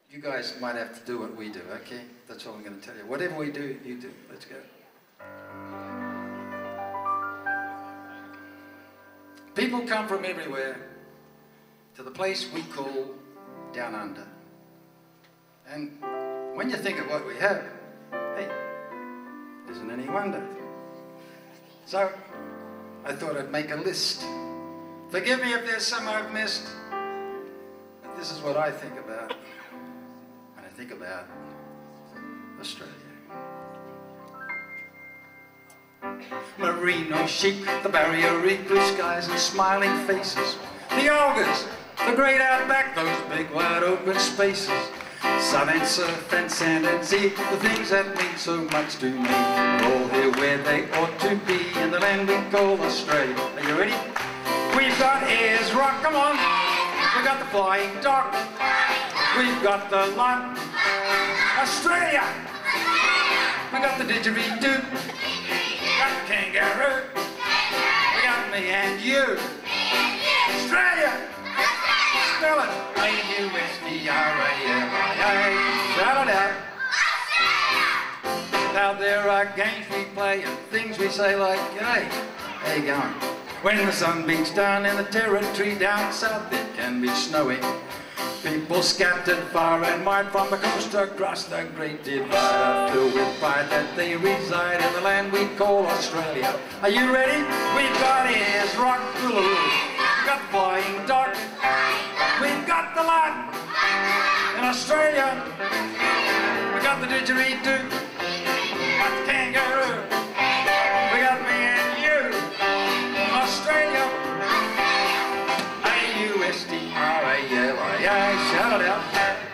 You guys might have to do what we do, okay? That's all I'm going to tell you. Whatever we do, you do. Let's go. People come from everywhere to the place we call Down Under. And when you think of what we have, hey, isn't any wonder. So, I thought I'd make a list. Forgive me if there's some I've missed, but this is what I think about when I think about Australia. Merino chic, the barrier reef, blue skies and smiling faces. The ogres, the great outback, those big wide open spaces. Sun and surf and sand and sea, the things that mean so much to me, are all here where they ought to be, in the land we call Australia. Are you ready? We've got Ayers Rock, come on. We've got the Flying Dog. We've got the lot. Australia. We got the didgeridoo. Got the kangaroo. We got me and you. Australia. Spell it. A-U-S-T-R-A-L-I-A. Shout it out. Now there are games we play and things we say like, hey, how you going? When the sun beats down in the territory down south, it can be snowing. People scattered far and wide from the coast across the Great Divide, filled with pride that they reside in the land we call Australia. Are you ready? We've got Ayers Rock, we've got Flying Dog, we've got the lot. In Australia, we got the didgeridoo, got the kangaroo, we got me and you. Australia, A-U-S-T-R-A-L-I-A, shout it out.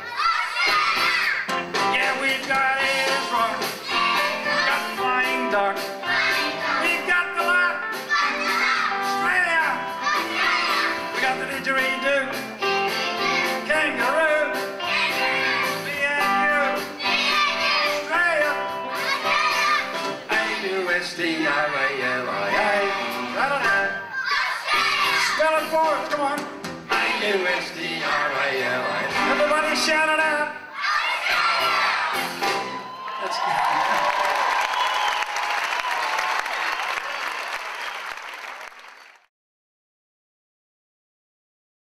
Yeah, we've got Ayers Rock, we've got Flying Dog, we've got the lot. Australia, we got the didgeridoo, kangaroo, me and you. Australia, A-U-S-T-R-A-L-I-A, shout it out. Spell it for us, come on. A-U-S-T-R-A-L-I. Everybody shout it out. That's good.